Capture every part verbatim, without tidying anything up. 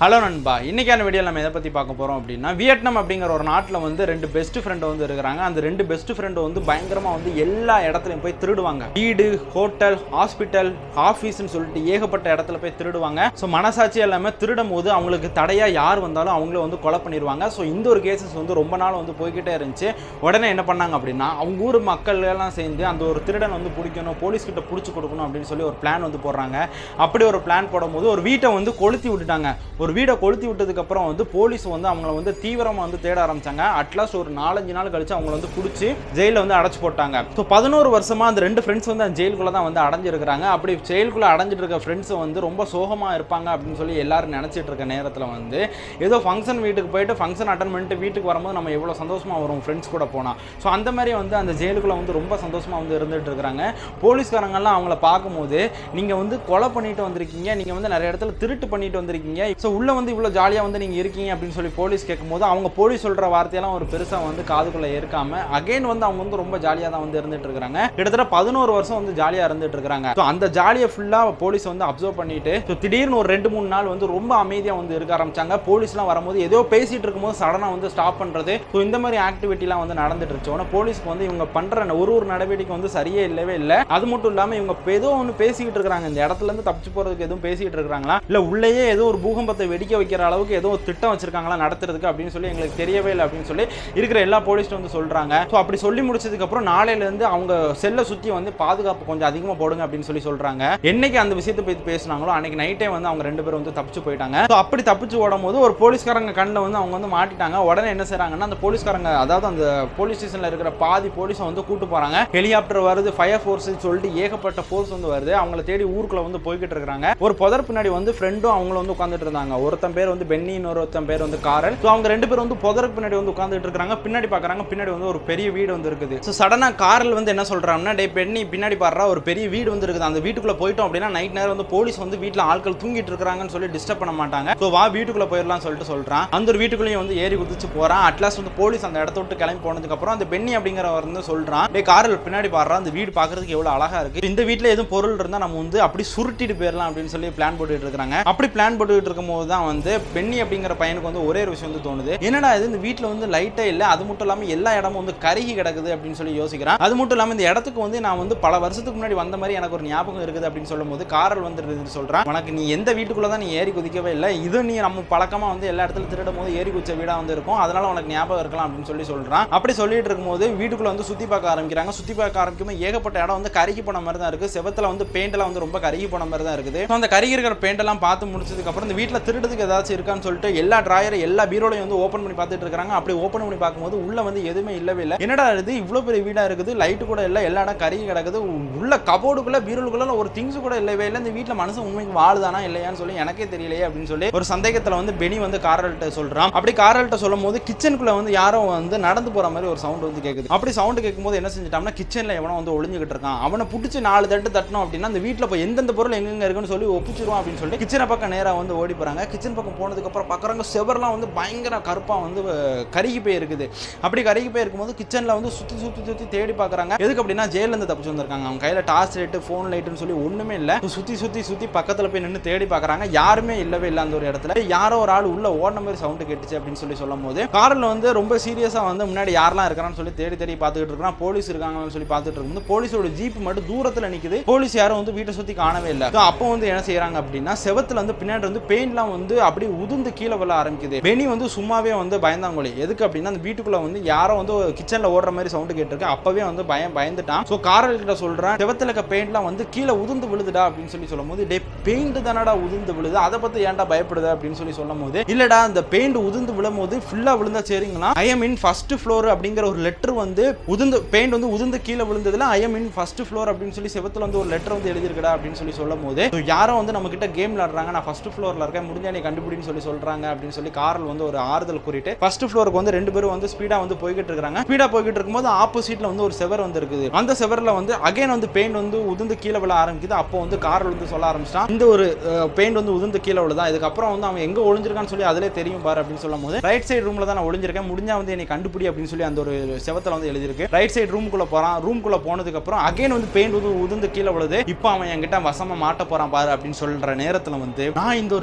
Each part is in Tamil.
ஹலோ நண்பா, இன்னைக்கான வீடியோவில் நம்ம எதை பற்றி பார்க்க போகிறோம் அப்படின்னா, வியட்நாம் அப்படிங்கிற ஒரு நாட்டில் வந்து ரெண்டு பெஸ்ட் ஃப்ரெண்டு வந்து இருக்கிறாங்க. அந்த ரெண்டு பெஸ்ட் ஃப்ரெண்டு வந்து பயங்கரமாக வந்து எல்லா இடத்துலையும் போய் திருடுவாங்க. வீடு, ஹோட்டல், ஹாஸ்பிட்டல், ஆஃபீஸ்ன்னு சொல்லிட்டு ஏகப்பட்ட இடத்துல போய் திருடுவாங்க. ஸோ மனசாட்சி எல்லாமே திருடும் போது அவங்களுக்கு தடையாக யார் வந்தாலும் அவங்கள வந்து கொலை பண்ணிடுவாங்க. ஸோ இந்த ஒரு கேசஸ் வந்து ரொம்ப நாள் வந்து போய்கிட்டே இருந்துச்சு. உடனே என்ன பண்ணாங்க அப்படின்னா, அவங்க ஊர் மக்கள் எல்லாம் சேர்ந்து அந்த ஒரு திருடன் வந்து பிடிக்கணும், போலீஸ்கிட்ட பிடிச்சி கொடுக்கணும் அப்படின்னு சொல்லி ஒரு பிளான் வந்து போடுறாங்க. அப்படி ஒரு பிளான் போடும்போது ஒரு வீட்டை வந்து கொளுத்தி விட்டுட்டாங்க. ஒரு வீடை கொளுத்தி விட்டதுக்கு அப்புறம் வந்து போலீஸ் வந்து அவங்களை வந்து தீவிரமாக வந்து தேட ஆரம்பிச்சாங்க. அட்லாஸ்ட் ஒரு நாலஞ்சு நாள் கழிச்சு அவங்களை வந்து பிடிச்சி ஜெயிலில் வந்து அடைச்சு போட்டாங்க. ஸோ பதினோரு வருஷமா அந்த ரெண்டு ஃப்ரெண்ட்ஸ் வந்து அந்த ஜெயிலுக்குள்ள தான் வந்து அடைஞ்சிருக்கிறாங்க. அப்படி ஜெயிலுக்குள்ள அடைஞ்சிட்டு இருக்க ஃப்ரெண்ட்ஸ் வந்து ரொம்ப சோகமாக இருப்பாங்க அப்படின்னு சொல்லி எல்லாரும் நினச்சிட்டு இருக்க நேரத்தில் வந்து ஏதோ ஃபங்க்ஷன் வீட்டுக்கு போயிட்டு ஃபங்க்ஷன் அட்டன் பண்ணிட்டு வீட்டுக்கு வரும்போது நம்ம எவ்வளோ சந்தோஷமாக வரும் ஃப்ரெண்ட்ஸ் கூட போனால். ஸோ அந்த மாதிரி வந்து அந்த ஜெயிலுக்குள்ள வந்து ரொம்ப சந்தோஷமாக வந்து இருந்துட்டு இருக்கிறாங்க. போலீஸ்காரங்கெல்லாம் அவங்கள பார்க்கும்போது நீங்கள் வந்து கொலை பண்ணிட்டு வந்திருக்கீங்க, நீங்கள் வந்து நிறைய இடத்துல திருட்டு பண்ணிட்டு வந்திருக்கீங்க, ஸோ உள்ள வந்து இவ்வளோ ஜாலியாக வந்து நீங்கள் இருக்கீங்க அப்படின்னு சொல்லி போலீஸ் கேட்கும்போது அவங்க போலீஸ் சொல்கிற வார்த்தையெல்லாம் ஒரு பெருசாக வந்து காதுக்குள்ளே இருக்காம அகைன் வந்து அவங்க வந்து ரொம்ப ஜாலியாக தான் வந்து இருந்துட்டு இருக்கிறாங்க. கிட்டத்தட்ட பதினோரு வருஷம் வந்து ஜாலியாக இருந்துட்டு இருக்கிறாங்க. ஸோ அந்த ஜாலியை ஃபுல்லாக போலீஸ் வந்து அப்சர்வ் பண்ணிட்டு ஸோ திடீர்னு ஒரு ரெண்டு மூணு நாள் வந்து ரொம்ப அமைதியாக வந்து இருக்க ஆரம்பிச்சாங்க. போலீஸ்லாம் வரும்போது ஏதோ பேசிட்டு இருக்கும்போது சடனாக வந்து ஸ்டாப் பண்ணுறது, ஸோ இந்த மாதிரி ஆக்டிவிட்டிலாம் வந்து நடந்துட்டு இருந்துச்சு. போலீஸ்க்கு வந்து இவங்க பண்ணுற ஒரு ஒரு நடவடிக்கை வந்து சரியே இல்லவே இல்லை. அது மட்டும் இல்லாமல் இவங்க ஏதோ ஒன்று பேசிக்கிட்டு இருக்கிறாங்க. இந்த இடத்துல இருந்து தப்பிச்சு போகிறதுக்கு எதுவும் பேசிக்கிட்டு இருக்கிறாங்களா, இல்லை உள்ளேயே ஏதோ ஒரு பூகம்பத்தை வெடிக்க வைக்கிற அளவுக்கு ஏதோ ஒரு திட்டம் வச்சிருக்காங்களா நடத்துறதுக்கு அப்படின்னு சொல்லி எங்களுக்கு தெரியவே இல்லை அப்படின்னு சொல்லி இருக்கிற எல்லா போலீஸ்டும் வந்து சொல்றாங்க. ஸோ அப்படி சொல்லி முடிச்சதுக்கு அப்புறம் நாளையில இருந்து அவங்க செல்லை சுற்றி வந்து பாதுகாப்பு கொஞ்சம் அதிகமாக போடுங்க அப்படின்னு சொல்லி சொல்றாங்க. என்னைக்கு அந்த விஷயத்தை பற்றி பேசினாங்களோ அன்னைக்கு நைட்டே வந்து அவங்க ரெண்டு பேரும் வந்து தப்பிச்சு போயிட்டாங்க. ஸோ அப்படி தப்பிச்சு ஓடும் போது ஒரு போலீஸ்காரங்க கண்ணில் வந்து அவங்க வந்து மாட்டிட்டாங்க. உடனே என்ன செய்றாங்கன்னா, அந்த போலீஸ்காரங்க அதாவது அந்த போலீஸ் ஸ்டேஷன்ல இருக்கிற பாதி போலீஸை வந்து கூட்டு போறாங்க. ஹெலிகாப்டர் வருது, ஃபயர் ஃபோர்ஸ் சொல்லிட்டு ஏகப்பட்ட ஃபோர்ஸ் வந்து வருது. அவங்களை தேடி ஊருக்குள்ள வந்து போய்கிட்டு இருக்காங்க. ஒரு புதர் பின்னாடி வந்து ஃப்ரெண்டும் அவங்களும் வந்து உட்காந்துட்டு இருந்தாங்க. ஒருத்தன் பேர் வந்து பென்னி, இன்னொருத்தன் பேர் வந்து காரல். ஸோ அவங்க ரெண்டு பேரும் வந்து புதருக்கு பின்னாடி வந்து உட்காந்துட்டு இருக்காங்க. பின்னாடி பார்க்குறாங்க, பின்னாடி வந்து ஒரு பெரிய வீடு வந்து இருக்குது. ஸோ சடனாக காரல் வந்து என்ன சொல்றாங்கன்னா, டே பென்னி பின்னாடி பாடுறா, ஒரு பெரிய வீடு வந்து இருக்குது, அந்த வீட்டுக்குள்ள போயிட்டோம் அப்படின்னா நைட் நேரம் வந்து போலீஸ் வந்து வீட்டில் ஆட்கள் தூங்கிட்டு இருக்காங்கன்னு சொல்லி டிஸ்டர்ப் பண்ண மாட்டாங்க. ஸோ வா வீட்டுக்குள்ள போயிடலாம் சொல்லிட்டு சொல்றான். அந்த ஒரு வீட்டுக்குள்ளேயும் வந்து ஏறி குதிச்சு போறான். அட்லாஸ்ட் வந்து போலீஸ் அந்த இடத்த விட்டு கிளம்பி போனதுக்கு அப்புறம் அந்த பென்னி அப்படிங்கிறவர் வந்து சொல்றான், டே காரல் பின்னாடி பாடுறா, அந்த வீடு பார்க்கறதுக்கு எவ்வளவு அழகா இருக்கு, இந்த வீட்டில் எதுவும் பொருள் இருந்தால் நம்ம வந்து அப்படி சுருட்டிட்டு போயிடலாம் அப்படின்னு சொல்லி பிளான் போட்டுட்டு இருக்காங்க. அப்படி பிளான் போட்டுட்டு இருக்கும் போது தான் வந்து பென்னி அப்படிங்கிற பையனுக்கு வந்து ஒரே ஒரு விஷயம் வந்து தோணுது. என்னடா இது, இந்த வீட்டில் வந்து லைட்டே இல்லை, அது மட்டும் இல்லாமல் எல்லா இடமும் வந்து கருகி கிடக்குது அப்படின்னு சொல்லி யோசிக்கிறான். அது மட்டும் இல்லாமல் இந்த இடத்துக்கு வந்து நான் வந்து பல வருஷத்துக்கு முன்னாடி வந்த மாதிரி எனக்கு ஒரு ஞாபகம் இருக்குது அப்படின்னு சொல்லும் போது காரல் வந்து சொல்றான், உனக்கு நீ எந்த வீட்டுக்குள்ள தான் நீ ஏறி குதிக்கவே இல்லை, இது நீ நம்ம பழக்கமா வந்து எல்லா இடத்துல திருடும் போது ஏறி குதிச்ச வீடா வந்து இருக்கும், அதனால உனக்கு ஞாபகம் இருக்கலாம் அப்படின்னு சொல்லி சொல்றான். அப்படி சொல்லிட்டு இருக்கும்போது வீட்டுக்குள்ள வந்து சுத்தி பார்க்க ஆரம்பிக்கிறாங்க. சுத்தி பார்க்க ஆரம்பிக்கும் ஏகப்பட்ட இடம் வந்து கருகி போன மாதிரி தான் இருக்கு. செவத்துல வந்து பெயிண்ட் எல்லாம் வந்து ரொம்ப கருகி போன மாதிரி தான் இருக்குது. அந்த கருகி இருக்கிற பெயிண்ட் எல்லாம் பார்த்து முடிச்சதுக்கு அப்புறம் இந்த வீட்டில் திருடுறதுக்கு ஏதாச்சும் இருக்கான்னு சொல்லிட்டு எல்லா டிராயர் எல்லா பீரோலையும் வந்து ஓப்பன் பண்ணி பார்த்துட்டு இருக்காங்க. அப்படி ஓப்பன் பண்ணி பார்க்கும்போது உள்ள வந்து எதுவுமே இல்லவே இல்லை. என்னடா இது, இவ்வளவு பெரிய வீடா இருக்குது, லைட்டு கூட இல்லை, எல்லா இடம் கருகி கிடக்குது, உள்ள கபோர்டுக்குள்ள பீரோலுக்குள்ள ஒரு திங்ஸ் கூட இல்லவே இல்லை, இந்த வீட்டில் மனுஷன் உண்மைக்கு வாழுதானா இல்லையான்னு சொல்லி எனக்கே தெரியலையே அப்படின்னு சொல்லி ஒரு சந்தேகத்தில் வந்து பெனி வந்து காரல்கிட்ட சொல்றான். அப்படி காரல்கிட்ட சொல்லும் போது கிச்சனுக்குள்ள வந்து யாரோ வந்து நடந்து போற மாதிரி ஒரு சவுண்ட் வந்து கேட்குது. அப்படி சவுண்ட் கேட்கும்போது என்ன செஞ்சிட்டாங்கன்னா, கிச்சன்ல எவனோ வந்து ஒளிஞ்சுக்கிட்டு இருக்கான், அவனை பிடிச்சி நாலு தட்டு தட்டணும் அப்படின்னா அந்த வீட்டில் போய் எந்தெந்த பொருள் எங்கெங்க இருக்குன்னு சொல்லி ஒப்பிச்சிருவான் அப்படின்னு சொல்லி கிச்சனை பக்கம் நேராக வந்து ஓடி போறாங்க. கிச்சன் பக்கம் போனதுக்கு அப்புறம் பார்க்குறாங்க, செவர்லாம் வந்து பயங்கர கருப்பா வந்து கருகி போய் இருக்குது. அப்படி கருகி போய் இருக்கும்போது கிச்சன்ல வந்து சுத்தி சுத்தி சுத்தி தேடி பார்க்குறாங்க. எதுக்கு அப்படின்னா ஜெயில இருந்து தப்பிச்சு வந்திருக்காங்க. அவங்க கையில டார்ச் லைட், ஃபோன் லைட்னு சொல்லி ஒண்ணுமே இல்லை. சுத்தி சுத்தி சுத்தி பக்கத்துல போய் நின்று தேடி பார்க்குறாங்க. யாருமே இல்லவே இல்லை. அந்த ஒரு இடத்துல யாரோ ஒரு ஆள் உள்ள ஓடின மாதிரி சவுண்ட் கேட்டுச்சு அப்படின்னு சொல்லி சொல்லும் போது காரில் வந்து ரொம்ப சீரியஸா வந்து முன்னாடி யாரெல்லாம் இருக்கிறான்னு சொல்லி தேடி தேடி பார்த்துட்டு இருக்கான். போலீஸ் இருக்காங்கன்னு சொல்லி பார்த்துட்டு இருக்கும்போது போலீஸோட ஜீப் மட்டும் தூரத்துல நிக்குது. போலீஸ் யாரும் வந்து வீட்டை சுத்தி காணவே இல்லை. அப்போ வந்து என்ன செய்யறாங்க அப்படின்னா, செவத்துல வந்து பின்னாடி வந்து பெயிண்ட்லாம் வந்து அப்படியே உதிர்ந்து கீழே விழ ஆரம்பிக்குது. பெனி வந்து சும்மாவே வந்து பயந்தாங்கொழி. எதுக்கு அப்படின்னா, அந்த வீட்டுக்குள்ள வந்து யாரோ வந்து கிச்சன்ல ஓடுற மாதிரி சவுண்ட் கேட்டிருக்கு. அப்பவே வந்து பயம் பயந்துட்டான். ஸோ காரல் கிட்ட சொல்றான், செவத்துல இருக்க பெயிண்ட்லாம் வந்து கீழே உதிர்ந்து விழுதுடா அப்படின்னு சொல்லி சொல்லும் போது, டே பெயிண்ட் தானடா உதிர்ந்து விழுது, அதை பத்தி ஏன்டா பயப்படுது அப்படின்னு சொல்லி சொல்லும் போது, இல்லடா இந்த பெயிண்ட் உதிர்ந்து விழும் போது ஃபுல்லா விழுந்தா சரிங்களா, I am in first floor அப்படிங்கிற ஒரு லெட்டர் வந்து உதிர்ந்து பெயிண்ட் வந்து உதிர்ந்து கீழே விழுந்ததுல I am in first floor அப்படின்னு சொல்லி செவத்துல வந்து ஒரு லெட்டர் வந்து எழுதிருக்கடா அப்படின்னு சொல்லி சொல்லும் போது, யாரும் வந்து நம்ம கிட்ட கேம் விளையாடுறாங்க, நான் ஃபர்ஸ்ட் ஃப்ளோர்ல இருக்கேன், முடிஞ்சா நீ கண்டுபிடின்னு சொல்லி சொல்றாங்க அப்படின்னு சொல்லி காரல் வந்து ஒரு ஆறுதல் கூறிட்டு ஃபர்ஸ்ட் ஃப்ளோருக்கு வந்து ரெண்டு பேரும் வந்து ஸ்பீடா வந்து போய்கிட்டு இருக்காங்க. ஸ்பீடா போய்கிட்டு இருக்கும்போது ஆப்போசிட்ல வந்து ஒரு செவர் வந்து இருக்குது. அந்த செவர்ல வந்து அகைன் வந்து பெயிண்ட் வந்து உதிர்ந்து கீழே விழ ஆரம்பிக்குது. அப்போ வந்து காரல் வந்து சொல்ல ஆரம்பிச்சிட்டான், இந்த ஒரு பெயிண்ட் வந்து உதிர்ந்து கீழே விழுதான், இதுக்கப்புறம் வந்து அவன் எங்க ஒளிஞ்சிருக்கான்னு சொல்லி அதிலே தெரியும் பாரு அப்படின்னு சொல்லும் போது, ரைட் சைடு ரூம்ல தான் நான் ஒளிஞ்சிருக்கேன், முடிஞ்சா வந்து என்னை கண்டுபிடி அப்படின்னு சொல்லி அந்த ஒரு செவத்துல வந்து எழுதிருக்கு. ரைட் சைடு ரூமுக்குள்ள போறான். ரூமுக்குள்ள போனதுக்கு அப்புறம் அகைன் வந்து பெயிண்ட் வந்து உதிர்ந்து கீழே விழுது. இப்போ அவன் என்கிட்ட வசமா மாட்ட போறான் பாரு அப்படின்னு சொல்ற நேரத்துல வந்து, நான் இந்த ஒரு வீட்டுல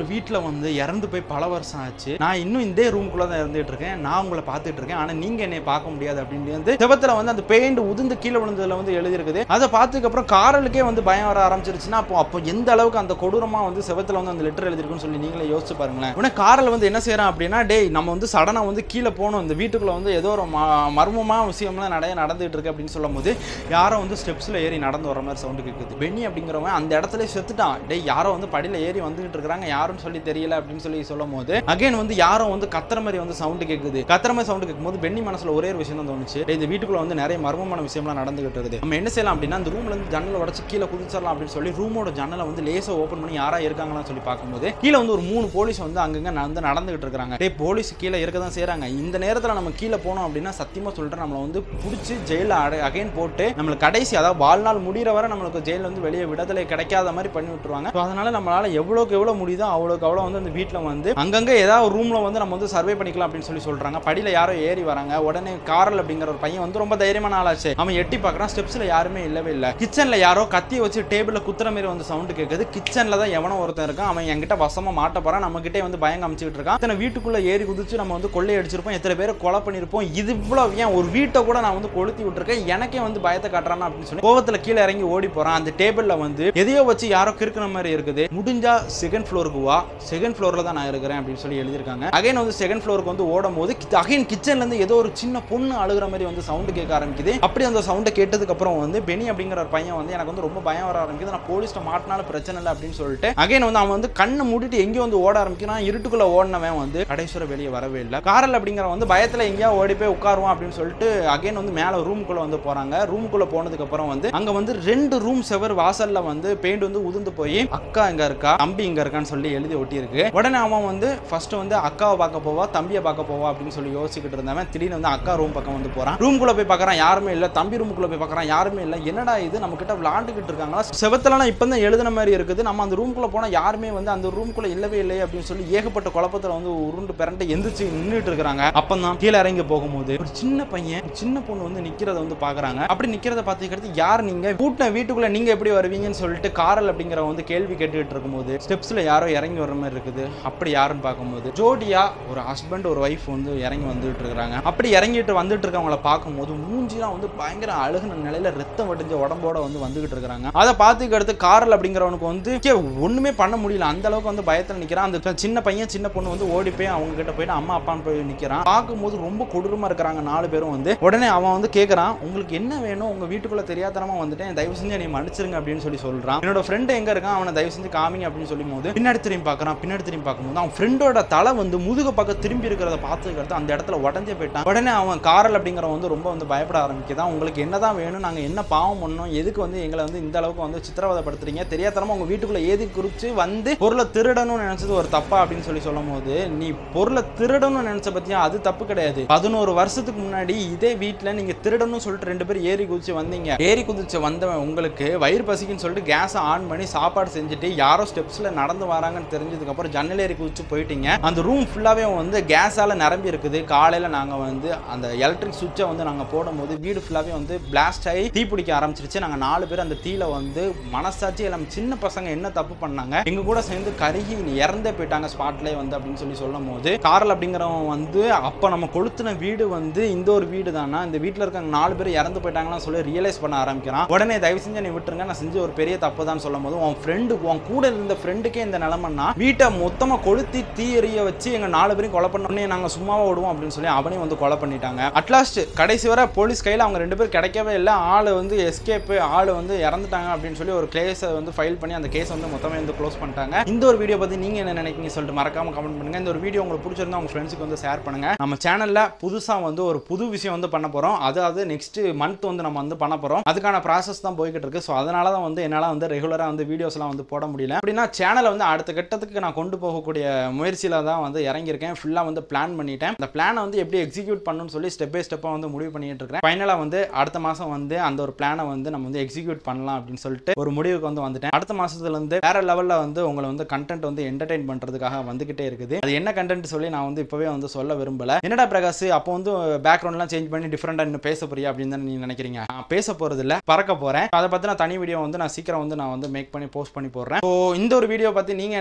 வந்து இறந்து போய் பல வருஷம் ஆச்சு, நான் இன்னும் இந்த ரூம்குள்ள தான் இருந்துட்டு இருக்கேன், நான் உங்களை பார்த்துட்டு இருக்கேன், ஆனா நீங்க என்னை பார்க்க முடியாது அப்படின்னு வந்து செவத்துல வந்து அந்த பெயிண்ட் உதிர்ந்து கீழே விழுந்ததுல வந்து எழுதி இருக்குது. அதை பார்த்ததுக்கு அப்புறம் காரலுக்கே வந்து பயம் வர ஆரம்பிச்சிருச்சுன்னா அப்போ அப்போ எந்த அளவுக்கு அந்த கொடூரமா வந்து செவத்துல வந்து அந்த லெட்டர் எழுதிருக்குன்னு சொல்லி நீங்களே யோசிச்சு பாருங்களேன். உடனே காரல் வந்து என்ன செய்யறான் அப்படின்னா, டேய் நம்ம வந்து சடனா வந்து கீழே போகணும், இந்த வீட்டுக்குள்ள வந்து ஏதோ ஒரு மர்மமான விஷயம்லாம் நிறைய நடந்துட்டு இருக்கு அப்படின்னு சொல்லும் போது யாரோ வந்து ஸ்டெப்ஸ்ல ஏறி நடந்து வர மாதிரி சவுண்ட் கேட்குது. பென்னி அப்படிங்கிறவன் அந்த இடத்துல செத்துட்டான். டேய் யாரோ வந்து படியில ஏறி வந்துகிட்டு இருக்காங்க, யாருன்னு சொல்லி தெரியல அப்படின்னு சொல்லி சொல்லும் போது அகைன் வந்து யாரோ வந்து கத்துற மாதிரி வந்து சவுண்ட் கேட்குது. கத்துற மாதிரி சவுண்ட் கேட்கும் போது பென்னி மனசுல ஒரே ஒரு விஷயம் தான் தோணுச்சு, இந்த வீட்டுக்குள்ள வந்து நிறைய மர்மமான விஷயம்லாம் நடந்துகிட்டு இருக்குது, நம்ம என்ன செய்யலாம் அப்படின்னா அந்த ரூம்ல இருந்து ஜன்னலை உடச்சு கீழே குதிச்சிடலாம் அப்படின்னு சொல்லி ரூமோட ஜன்னலை வந்து லேசா ஓப்பன் பண்ணி யாரா இருக்காங்களான்னு சொல்லி பார்க்கும்போது கீழே வந்து ஒரு மூணு போலீஸ் வந்து அங்கங்க வந்து நடந்துகிட்டு இருக்காங்க. டேய் போலீஸ் கீழே இருக்க தான் செய்யறாங்க, இந்த நேரத்துல நம்ம கீழே போனோம் அப்படின்னா சத்தியமா சொல்றேன் நம்மளை வந்து பிடிச்சி ஜெயில அகைன் போட்டு நம்மளுக்கு கடைசி அதாவது வாழ்நாள் முடிகிற வரை நம்மளுக்கு ஜெயில வந்து வெளியே விடுதலை கிடைக்காத மாதிரி பண்ணி விட்டுருவாங்க. அதனால நம்மளால எவ்வளோக்கு எவ்வளோ முடியுதோ அவ்வளோக்கு அவ்வளோ வந்து அந்த வீட்டில் வந்து அங்கங்கே ஏதாவது ரூம்ல வந்து நம்ம வந்து சர்வே பண்ணிக்கலாம் அப்படின்னு சொல்லி சொல்றாங்க. படியில யாரோ ஏறி வராங்க. உடனே காரல் அப்படிங்கிற ஒரு பையன் வந்து ரொம்ப தைரியமான ஆளாச்சு, அவன் எட்டி பார்க்கறான், ஸ்டெப்ஸ்ல யாருமே இல்லவே இல்லை. கிச்சன்ல யாரோ கத்தியை வச்சு டேபிள்ல குத்துற மாதிரி வந்து சவுண்ட் கேட்குது. கிச்சன்ல தான் எவனோ ஒருத்தன் இருக்கான், அவன் என்கிட்ட வசமா மாட்ட போறான், நம்ம கிட்டே வந்து பயம் காமிச்சிட்டு இருக்கான். இத்தனை வீட்டுக்குள்ள ஏறி குதிச்சு நம்ம வந்து கொள்ளை அடிச்சிருப்போம், எத்தனை பேரை கொலை பண்ணிருப்போம், இது இவ்வளவு ஏன் ஒரு வீட்டை கூட நான் வந்து கொளுத்தி விட்டுருக்கேன், எனக்கே வந்து பயத்தை காட்டுறான் அப்படின்னு சொல்லி கோவத்துல கீழே இறங்கி ஓடி போறான். அந்த டேபிள்ல வந்து எதையோ வச்சு யாரோ கிறுக்கிற மாதிரி இருக்குது. முடிஞ்சா செகண்ட் ஃப்ளோருக்கு வா, செகண்ட் ஃப்ளோர்ல தான் நான் இருக்கிறேன் அப்படின்னு சொல்லி எழுதிருக்காங்க. அகைன் வந்து செகண்ட் ஃப்ளோருக்கு வந்து ஓடும் போது அகைன் கிச்சன்ல இருந்து ஏதோ ஒரு சின்ன பொண்ணு அழுகிற மாதிரி வந்து சவுண்ட் கேட்க ஆரம்பிக்குது. அப்படி அந்த சவுண்டை கேட்டதுக்கு அப்புறம் வந்து பெனி அப்படிங்கிற ஒரு பையன் வந்து எனக்கு வந்து ரொம்ப பயம் வர ஆரம்பிக்குது, நான் போலீஸ்ல மாட்டினாலும் பிரச்சனை இல்லை அப்படின்னு சொல்லிட்டு அகைன் வந்து அவன் வந்து கண்ணை மூடிட்டு எங்கேயோ வந்து ஓட ஆரம்பிக்கிறான். இருட்டுக்குள்ள ஓடினவன் வந்து கடைசிவரை வெளியே வரவே இல்லை. காரல் அப்படிங்கிற வந்து பயத்துல எங்கேயா ஓடி போய் உட்காருவான் அப்படின்னு சொல்லிட்டு அகைன் வந்து மேல ரூமுக்குள்ள வந்து போறாங்க. ரூமுக்குள்ள போனதுக்கு அப்புறம் வந்து அங்க வந்து ரெண்டு ரூம் செவர் வாசல்ல வந்து பெயிண்ட் வந்து உதிர்ந்து போய் அக்கா எங்க இருக்கா தம்பி இங்க இருக்கான்னு சொல்லி எழுதி ஒட்டி இருக்கு. உடனே அவன் வந்து ஃபர்ஸ்ட் வந்து அக்காவை பார்க்க போவா தம்பியை பார்க்க போவா அப்படின்னு சொல்லி யோசிச்சுட்டு இருந்தவன் திடீர்னு வந்து அக்கா ரூம் பக்கம் வந்து போறான். ரூம்குள்ள போய் பார்க்கறான், யாருமே இல்ல. தம்பி ரூமுக்குள்ள போய் பார்க்கறான், யாருமே இல்ல. என்னடா இது நம்ம கிட்ட விளையாண்டுகிட்டு இருக்காங்களா, செவத்தலாம் இப்பதான் எழுதுன மாதிரி இருக்குது, நம்ம அந்த ரூம்குள்ள போனா யாருமே வந்து அந்த ரூம்குள்ள இல்லவே இல்லை அப்படின்னு சொல்லி ஏகப்பட்ட குழப்பத்துல வந்து உருண்டு பிறண்டு எந்திரிச்சு நின்றுட்டு இருக்காங்க. அப்பதான் கீழே இறங்கி போகும்போது ஒரு சின்ன பையன் சின்ன பொண்ணு வந்து நிக்கிறத வந்து பாக்குறாங்க. அப்படி நிக்கிறத பார்த்துக்கிறது யார் நீங்க கூட்ட வீட்டுக்குள்ள நீங்க எப்படி வருவீங்கன்னு சொல்லிட்டு காரல் அப்படிங்கிற வந்து கேள்வி கேட்டுட்டு இருக்கும்போது ஸ்டெப்ஸ்ல யாரோ இறங்கி வர மாதிரி இருக்குது. அப்படி யாருன்னு பார்க்கும்போது ஜோடியா ஒரு ஹஸ்பண்ட் ஒரு ஒய்ஃப் வந்து இறங்கி வந்துட்டு இருக்காங்க. அப்படி இறங்கிட்டு வந்துட்டு இருக்கவங்களை பார்க்கும்போது மூஞ்சிலாம் வந்து பயங்கர அழுகுன நிலையில ரத்தம் வடிஞ்ச உடம்போட வந்து வந்துகிட்டு இருக்காங்க. அதை பார்த்துக்கு அடுத்து காரல் அப்படிங்கிறவனுக்கு வந்து ஒண்ணுமே பண்ண முடியல, அந்த அளவுக்கு வந்து பயத்துல நிக்கிறான். அந்த சின்ன பையன் சின்ன பொண்ணு வந்து ஓடி போய் அவங்க கிட்ட போயிட்டு அம்மா அப்பான்னு போய் நிக்கிறான். பார்க்கும்போது ரொம்ப கொடூரமா இருக்கிறாங்க நாலு பேரும் வந்து. உடனே அவன் வந்து கேட்கறான், உங்களுக்கு என்ன வேணும், உங்க வீட்டுக்குள்ள தெரியாதனமா வந்துட்டேன், தயவு செஞ்சு நீ மன்னிச்சிருங்க அப்படின்னு சொல்லி சொல்றான். என்னோட ஃப்ரெண்ட் எங்க இருக்கான், அவனை தயவு செஞ்சு காமிங்க அப்படின்னு சொல்லும் போது பின்னாடி திரும்பி பார்க்கறான். பின்னாடி திரும்பி பார்க்கும்போது அவன் ஃப்ரெண்டோட தலை வந்து முதுக பக்கம் திரும்பி இருக்கிறத பார்த்துக்கிறது அந்த இடத்துல உடஞ்சே போயிட்டான். உடனே அவன் காரல் அப்படிங்கிறவன் வந்து ரொம்ப வந்து பயப்பட ஆரம்பிக்குதான். உங்களுக்கு என்னதான் வேணும், நாங்க என்ன பாவம் பண்ணோம், எதுக்கு வந்து எங்களை வந்து இந்த அளவுக்கு வந்து சித்திரவதைப்படுத்துறீங்க, தெரியாதனமா உங்க வீட்டுக்குள்ள ஏதி குறிச்சு வந்து பொருளை திருடணும்னு நினைச்சது ஒரு தப்பா அப்படின்னு சொல்லி சொல்லும் போது நீ பொருளை திருடணும்னு நினைச்ச பத்தியா அது தப்பு கிடையாது, பதினோரு வருஷத்துக்கு முன்னாடி இதே வீட்டுல நீங்க திருடணும்னு சொல்லிட்டு ரெண்டு பேரும் ஏறி குதிச்சு வந்தீங்க, ஏறி குதிச்சு வந்தவன் உங்களுக்கு வயிறு பசிக்குன்னு சொல்லிட்டு கேஸை ஆன் பண்ணி சாப்பாடு செஞ்சுட்டு யாரோ ஸ்டெப்ஸ்ல நடந்து வராங்கன்னு தெரிஞ்சதுக்கு அப்புறம் ஜன்னல் ஏறி குதிச்சு போயிட்டீங்க. அந்த ரூம் ஃபுல்லாவே வந்து கேஸால நிரம்பி இருக்குது. காலையில நாங்க வந்து அந்த எலக்ட்ரிக் சுவிட்சை வந்து நாங்க போடும்போது வீடு ஃபுல்லாவே வந்து பிளாஸ்ட் ஆகி தீ பிடிக்க ஆரம்பிச்சிருச்சு. நாங்க நாலு பேர் அந்த தீல வந்து மனசாட்சி எல்லாம் சின்ன பசங்க என்ன தப்பு பண்ணாங்க, எங்க கூட சேர்ந்து கருகி இறந்தே போயிட்டாங்க ஸ்பாட்லயே வந்து அப்படின்னு சொல்லி சொல்லும் போது காரல் அப்படிங்கிறவன் வந்து அப்ப நம்ம கொளுத்தின வீடு வந்து இந்த ஒரு வீடு தானா, இந்த வீட்டுல இருக்காங்க நாலு பேர் இறந்து போயிட்டாங்கன்னு சொல்லி ரியலைஸ் பண்ண ஆரம்பிக்கிறான். உடனே தயவு செஞ்சு நீ விட்டுருங்க, நான் செஞ்ச ஒரு பெரிய தப்பு தான் சொல்லும் போது உன் ஃப்ரெண்டு உன் கூட இருந்த ஃப்ரெண்டுக்கே இந்த நிலைமைன்னா வீட்டை மொத்தமா கொளுத்தி தீ எறிய வச்சு எங்க நாலு பேரும் கொலை பண்ணோன்னே நாங்க சும்மாவா விடுவோம் அப்படின்னு சொல்லி அவனையும் வந்து கொலை பண்ணிட்டாங்க. அட்லாஸ்ட் கடைசி வரை போலீஸ் கையில அவங்க ரெண்டு பேரும் கிடைக்கவே இல்லை. ஆளு வந்து எஸ்கேப், ஆளு வந்து இறந்துட்டாங்க அப்படின்னு சொல்லி ஒரு கேஸை வந்து ஃபைல் பண்ணி அந்த கேஸ் வந்து மொத்தமே வந்து க்ளோஸ் பண்ணிட்டாங்க. இந்த ஒரு வீடியோ பத்தி நீங்க என்ன நினைக்கிறீங்க சொல்லிட்டு மறக்காம கமெண்ட் பண்ணுங்க. இந்த ஒரு வீடியோ உங்களுக்கு பிடிச்சிருந்தா உங்க ஃப்ரெண்ட்ஸுக்கு வந்து ஷேர் பண்ணுங்க. நம்ம சேனல்ல புதுசா வந்து ஒரு புது விஷயம் வந்து பண்ண போறோம், அதாவது நெக்ஸ்ட் மந்த் வந்து நம்ம வந்து பண்ண போறோம். அதுக்கான ப்ராசஸ் தான் போய்கிட்டு இருக்கு. ஸோ அதனால தான் வந்து என்னால் வந்து ரெகுலரா வந்து வீடியோஸ்லாம் வந்து போட முடியல. அப்படின்னா சேனலை வந்து அடுத்த கட்டத்துக்கு நான் கொண்டு போகக்கூடிய முயற்சியில தான் வந்து இறங்கியிருக்கேன். ஃபுல்லா வந்து பிளான் பண்ணிட்டேன். அந்த பிளானை வந்து எப்படி எக்ஸிக்யூட் பண்ணணும்னு சொல்லி ஸ்டெப் பை ஸ்டெப்பா வந்து முடிவு பண்ணிட்டு இருக்கேன். ஃபைனலா வந்து அடுத்த மாசம் வந்து அந்த ஒரு பிளானை வந்து நம்ம வந்து எக்ஸிக்யூட் பண்ணலாம் அப்படின்னு சொல்லிட்டு ஒரு முடிவுக்கு வந்து வந்துட்டேன். அடுத்த மாசத்துல இருந்து வேற லெவல்ல வந்து உங்களை வந்து கண்டென்ட் வந்து என்டர்டெயின் பண்றதுக்காக வந்துகிட்டே இருக்குது. அது என்ன கண்டென்ட் சொல்லி நான் வந்து இப்பவே வந்து சொல்ல விரும்பல. என்னடா பிரகாஷ் அப்போ வந்து பேக்ரவுண்ட்லாம் சேஞ்ச் பண்ணி டிஃபரெண்டா இன்னும் பேச போறியா அப்படின்னு தான் நீங்க நினைக்கிறீங்க. நான் பேச போறது இல்ல, பறக்க போறேன். அதை பத்தி நான் தனி வீடியோ வந்து நான் சீக்கிரம் வந்து நான் வந்து மேக் பண்ணி போஸ்ட் பண்ணி போடுறேன். ஸோ இந்த ஒரு வீடியோ பத்தி நீங்க என்ன நினைக்கிறீங்க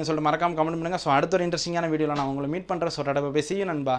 சொல்லிட்டு மறக்காம கமெண்ட் பண்ணுங்க. ஸோ அடுத்த ஒரு இன்ட்ரெஸ்டிங்கான வீடியோவில் நான் உங்களை மீட் பண்ணுறேன். ஸோ டடா பை, see you நண்பா.